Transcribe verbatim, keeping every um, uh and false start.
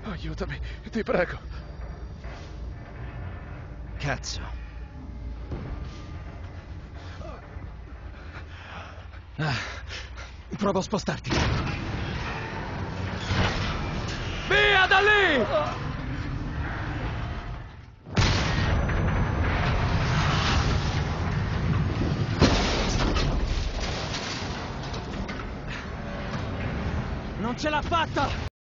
Aiutami, ti prego. Cazzo. Ah, provo a spostarti. Via da lì! Non ce l'ha fatta!